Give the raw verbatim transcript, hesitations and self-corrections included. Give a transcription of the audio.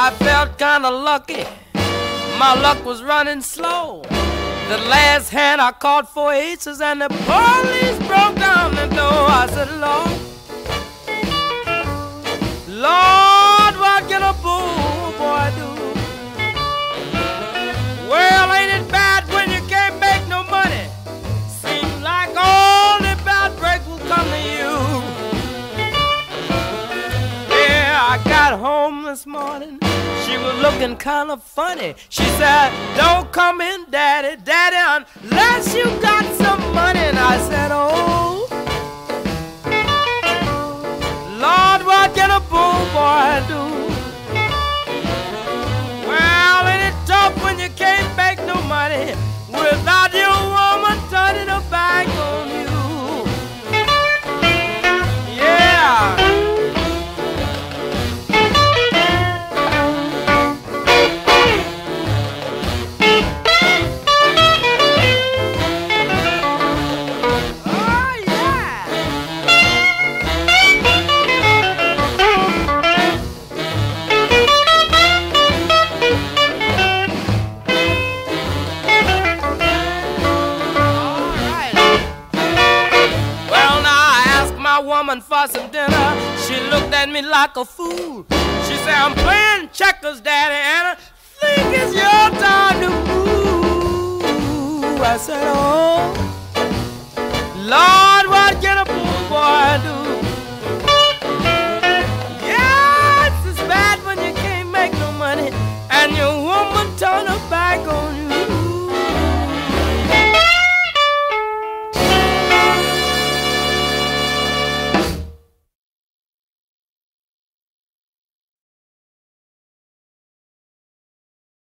I felt kinda lucky, my luck was running slow. The last hand I caught four aces and the police broke down the door. I said, Lord, Lord, what can a poor boy do? Well, ain't it bad when you can't make no money? Seems like all the bad break will come to you. Yeah, I got home this morning. She was looking kind of funny. She said, don't come in, Daddy, Daddy, unless you got some money. And I said, oh, Lord, what can a poor boy do? Well, ain't it tough when you can't make no money without your woman turning her back on you? Yeah. For some dinner, she looked at me like a fool. She said, I'm playing checkers, Daddy, and I think it's your time to move. I said, oh, Lord.